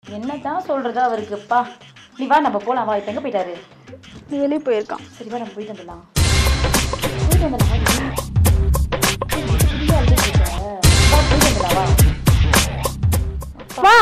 என்னதான் சொல்றது அவருக்குப்பா. நீ வா நம்ம போலாம். வா. இப்ப எங்க போயிட்டாரு? வெளியே போயிருக்கான். சரி வா நம்ம போயிட்டு வந்துடலாம். போயிட்டு வந்துடலாம். வா.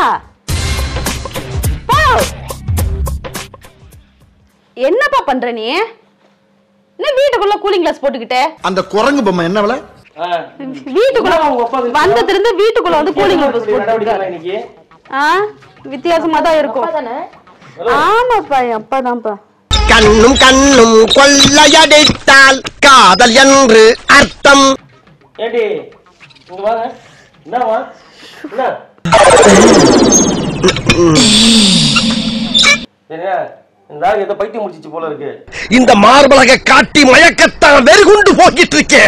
என்னப்பா பண்ற நீ? என்ன வீட்டுக்குள்ள கூலிங் கிளாஸ் போட்டுக்கிட்டே? அந்த குரங்கு பொம்மை என்ன விலை? வீட்டுக்குள்ள வந்ததுல இருந்து வீட்டுக்குள்ள வந்து கூலிங் கிளாஸ் போட்டுக்கிட்டு. வித்தியாசமா தான் இருக்கும். ஆமாப்பா அப்பாதான்ப்பா. கண்ணும் கண்ணும் கொள்ளையடித்தால் காதல் என்று அர்த்தம். ஏடி இங்க வாங்க. என்னவா? என்ன? சரியா? இந்த ஏதோ பைத்தியம் முடிச்சிச்சு போல இருக்கு. இந்த மார்பலகை காட்டி மயக்கத்தான் வெறுகுண்டு போக்கிட்டு இருக்கேன்.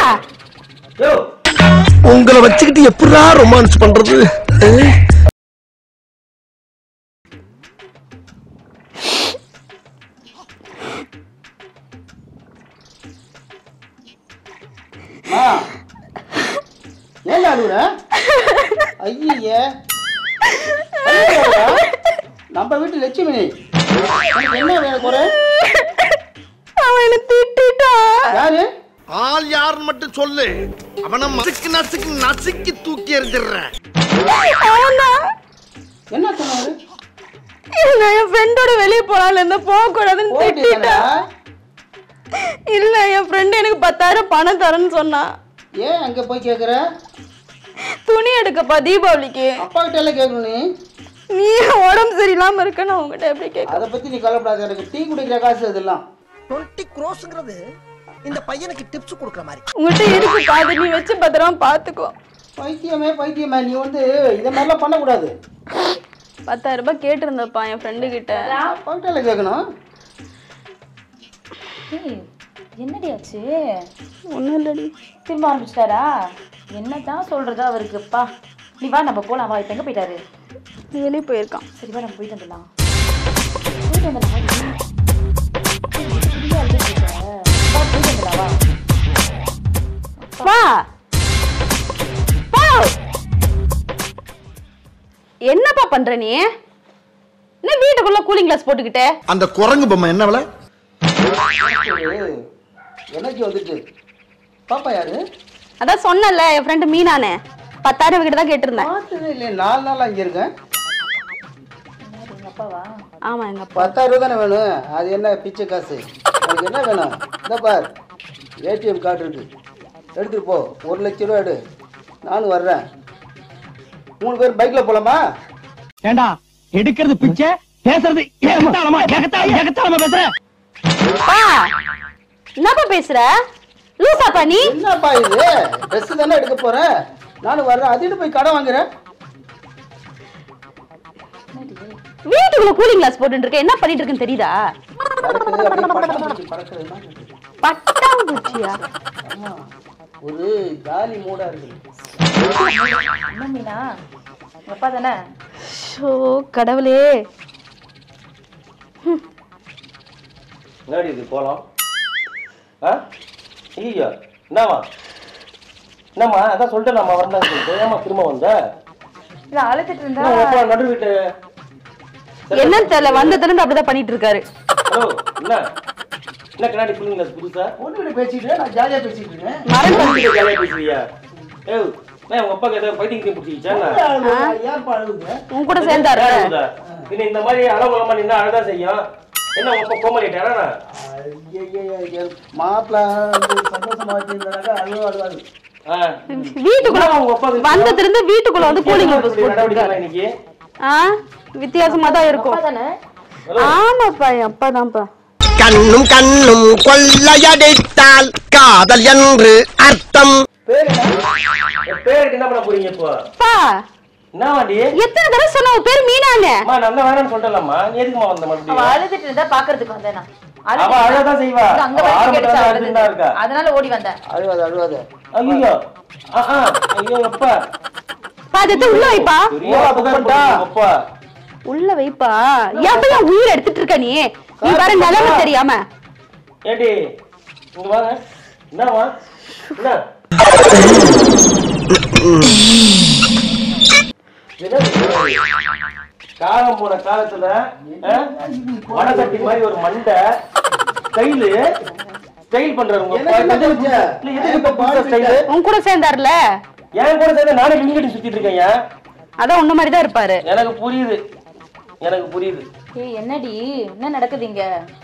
உங்களை வச்சுக்கிட்டு எப்படா ரொமான்ஸ் பண்றது? ஏன் அழுகுற? ஐயே நம்ம வீட்டு லட்சுமி என்ன வேணும் குறை? அவனை திட்டான். யாரு? ஆள் யாருன்னு மட்டும் சொல்லு. அவனை நசுக்கு நசுக்கு நசுக்கி தூக்கி எறிஞ்சிடுறேன். என்ன சொன்னாரு? என் ஃப்ரெண்டோட வெளியே போலான்னு இருந்தா போக கூடாதுன்னு திட்டான். இல்ல என் ஃப்ரெண்ட் எனக்கு 10,000 பணம் தரேன்னு சொன்னா. ஏன் அங்க போய் கேக்குற? துணி எடுக்கப்பா தீபாவளிக்கு. அப்பா கிட்ட எல்லாம் கேட்கணும். நீ உடம்பு சரியில்லாம இருக்க நான் உங்ககிட்ட எப்படி கேட்க? அதை பத்தி நீ கவலைப்படாத. எனக்கு டீ குடிக்கிற காசு அதெல்லாம் 20 crores இந்த பையனுக்கு டிப்ஸ் கொடுக்குற மாதிரி. உங்ககிட்ட இருக்கு பாது, நீ வச்சு பத்திரமா பாத்துக்கோ. பைத்தியமே பைத்தியமே, நீ வந்து இதை மாதிரிலாம் பண்ணக்கூடாது. 10,000 ரூபாய் கேட்டிருந்தப்பா என் ஃப்ரெண்டு கிட்ட. அப்பா கிட்ட எல்லாம் கேட்கணும். என்னடி ஆச்சு? ஒன்றும் இல்லடி. திரும்ப ஆரம்பிச்சிட்டாரா? என்னதான் சொல்றது அவருக்குப்பா. நீ வா நம்ம போலாம். வா. இப்ப எங்க போயிட்டாரு? வெளியே போயிருக்கான். சரி வா நம்ம போயிட்டு வந்துடலாம். போயிட்டு வந்துடலாம். வா. என்னப்பா பண்ற நீ? என்ன வீட்டுக்குள்ள கூலிங் கிளாஸ் போட்டுக்கிட்டே? அந்த குரங்கு பொம்மை என்ன விலை? எனக்கு வந்துட்டு பாப்பா யாரு? அதான் சொன்னல என் ஃப்ரெண்டு மீனானே. 10,000 கிட்ட தான் கேட்டிருந்தேன். பார்த்ததே இல்லை. 4 நாள் அங்கே இருக்கேன். எங்க அப்பாவா? ஆமா எங்க அப்பா. 10,000 ரூபா தானே வேணும். அது என்ன பிச்சை காசு? அதுக்கு என்ன வேணும்? இந்த பார் ஏடிஎம் கார்டு இருக்கு, எடுத்துட்டு போ. 1 லட்சம் ரூபா எடு, நானும் வர்றேன். 3 பேர் பைக்ல போலாமா? ஏண்டா எடுக்கிறது பிச்சை, பேசுறது ஏகத்தாளமா பேசுற. என்னப்பா பேசுற? லூசாப்பா நீ? என்னப்பா இது? ட்ரெஸ் தானே எடுக்க போறேன், நானும் வர்றேன். அதிட்டு போய் கடை வாங்குறேன். வீட்டுக்குள்ள கூலிங் கிளாஸ் போட்டு இருக்க, என்ன பண்ணிட்டு இருக்குன்னு தெரியுதா? பட்டாம்பூச்சியா? ஒரு ஜாலி மூடா இருக்கு. என்ன மீனா? அப்பா தானே? ஷோ கடவுளே. என்னடி இது போலாம்? ஐயா என்னம்மா என்னம்மா? அதான் சொல்லிட்டு நம்ம வரந்தான்னு சொல்லிட்டு ஏமா திரும்ப வந்த? இல்ல அழுத்திட்டு இருந்தா நடு வீட்டு என்னன்னு தெரியல, வந்ததுல அப்படிதான் பண்ணிட்டு இருக்காரு. ஹலோ என்ன என்ன கண்ணாடி புள்ளிங்களா புதுசா? ஒண்ணு பேசிட்டு நான் ஜாலியா பேசிட்டு இருக்கேன். ஜாலியா பேசுறியா? ஏய் நான் உங்க அப்பாக்கு ஏதாவது பைத்தியம் பிடிச்சிச்சா? யார் பாடுங்க உன் கூட சேர்ந்தாரு. பின்ன இந்த மாதிரி அளவுலமா நின்னா அழதான் செய்யும். என்ன உங்க அப்பா கோமலிட்டாரா? மாப்பிள்ள சந்தோஷமா வச்சிருந்தாங்க. அழுவாது. வீட்டுக்குள்ள வந்ததுல இருந்து வீட்டுக்குள்ள வந்து கூலிங் கிளாஸ் போட்டுருக்காரு. இன்னைக்கு வித்தியாசமா தான் இருக்கும். ஆமாப்பா அப்பாதான்ப்பா. கண்ணும் கண்ணும் கொள்ளையடித்தால் காதல் என்று அர்த்தம். பேருக்கு என்ன பண்ண போறீங்க இப்போ? என்னவாடி எத்தனை தடவை சொன்ன உன் பேர் மீனானே? அம்மா நான் தான் வேணாம்னு சொல்றேன்மா. நீ எதுக்குமா வந்த மறுபடியும்? அவ அழுதுட்டு இருந்தா பாக்குறதுக்கு வந்தேனா? அவ அழதான் செய்வா. அங்க வந்து கேட்சா அழுதுட்டா இருக்கா. அதனால ஓடி வந்தேன். அழுவாத. ஐயோ ஐயோ அப்பா பாதத்தை உள்ள வைப்பா. அப்பா உள்ள வைப்பா. ஏப்பா உயிர் எடுத்துட்டு இருக்க நீ? நீ வர நிலைமை தெரியாம. ஏடி இங்க வாங்க. என்னவா? என்ன? காலம் போன காலத்துல வடகட்டி மாதிரி ஒரு மண்டை கையில ஸ்டைல் பண்றாரு உன் கூட சேர்ந்தாருல என் கூட சேர்ந்து நானே லிங்கடி சுத்திட்டு இருக்கேன் அதான் உன்ன மாதிரி தான் இருப்பாரு எனக்கு புரியுது ஏய் என்னடி என்ன நடக்குது இங்க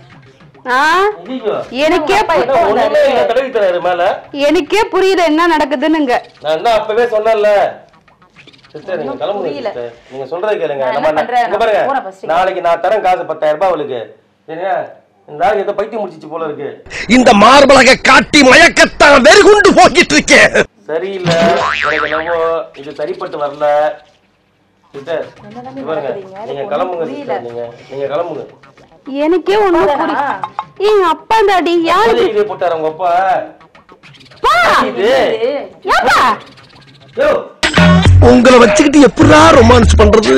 எனக்கே புரியல என்ன நடக்குதுன்னு நான் தான் அப்பவே சொன்னேன்ல சிஸ்டர் நீங்க கிளம்புங்க நீங்க சொல்றது கேளுங்க நாளைக்கு நான் தரேன் காசு 10,000 ரூபாய் அவளுக்கு சரியா இந்த ஆள் ஏதோ பைத்தியம் முடிச்சிச்சு போல இருக்கு இந்த மார்பலக காட்டி மயக்கத்தான் வெறுகுண்டு போக்கிட்டு இருக்கேன் சரியில்லை எனக்கு என்னவோ இது சரிப்பட்டு வரல சிஸ்டர் நீங்க கிளம்புங்க சிஸ்டர் நீங்க கிளம்புங்க எனக்கே ஒண்ணு எங்க அப்பா தாடி யாரு இதே போட்டாரு உங்க அப்பா உங்களை வச்சுக்கிட்டு எப்படா ரொமான்ஸ் பண்றது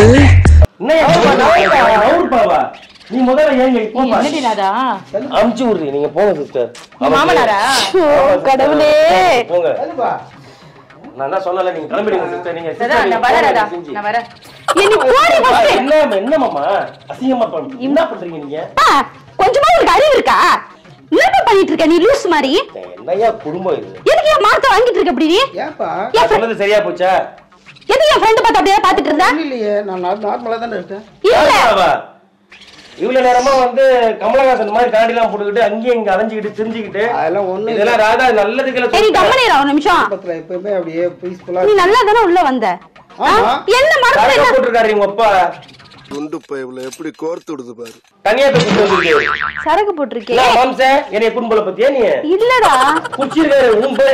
நீ முதல்ல ஏங்க என்னடி ராதா அம்ச்சு விடுறீ நீங்க போங்க சிஸ்டர் மாமனாரா கடவுளே போங்க நான் தான் சொன்னல நீங்க கிளம்பிடுங்க சிஸ்டர் நீங்க நான் வரேன் ராதா நான் வரேன் என்ன மாமா அசிங்கமா என்ன பண்றீங்க நீங்க கொஞ்சமா உங்களுக்கு அறிவு இருக்கா என்ன பண்ணிட்டு இருக்க நீ லூஸ் மாதிரி என்னையா குடும்பம் இது எதுக்கு என் மார்க்க வாங்கிட்டு இருக்க அப்படி நீ ஏப்பா நான் சொன்னது சரியா போச்சா எதுக்கு என் ஃப்ரெண்ட் பார்த்து அப்படியே பாத்துட்டு இருந்தா இல்லையே நான் நார்மலா தானே இருக்கேன் இல்ல இவ்வளவு நேரமா வந்து கமலஹாசன் மாதிரி தாடிலாம் போட்டுக்கிட்டு அங்கேயும் இங்க அலைஞ்சுக்கிட்டு திரிஞ்சுக்கிட்டு அதெல்லாம் ஒண்ணு இதெல்லாம் ராதா நல்லதுக்குல சரி கம்மனிரா ஒரு நிமிஷம் எப்பவுமே அப்படியே பீஸ்ஃபுல்லா நீ நல்லா தானே உள்ள வந்த என்ன மறந்து என்ன போட்டுருக்காரு உங்க அப்பா துண்டு பைப்ல எப்படி கோர்த்து விடுது பாரு தனியா தூக்கி வந்துருக்கு சரக்கு போட்டுருக்கே இல்ல மாம்சே என்னைய குடும்பல பத்தியா நீ இல்லடா குச்சிருக்காரு உம்பே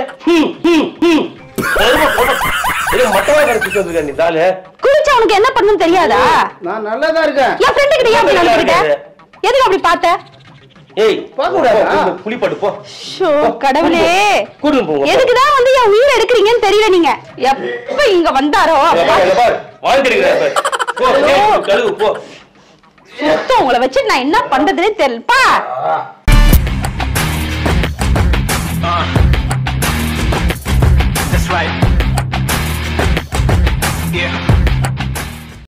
மட்டவா கடிச்சிட்டு வந்திருக்க நீ தாளு குடிச்சா உனக்கு என்ன பண்ணனும் தெரியாதா நான் நல்லா தான் இருக்கேன் என் ஃப்ரெண்ட் கிட்ட ஏன் அப்படி நடந்துக்கிட்ட எதுக்கு அப்படி பார்த்த ஏய் புளி படு போ ஷோ கடவுளே கூடு போ எதுக்கு தான் வந்து என் உயிரை எடுக்கறீங்கன்னு தெரியல நீங்க எப்ப இங்க வந்தாரோ வாழ்ந்துடுங்க போ கழுவு போ சுத்தம் உங்களை வச்சு நான் என்ன பண்றதுன்னே தெரியலப்பா